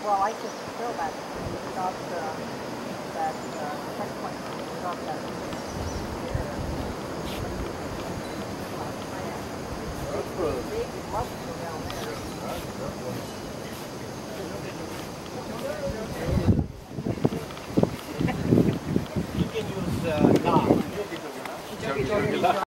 Well, I can feel that. Without that checkpoint, without that. Big muscle down there. You can use knob.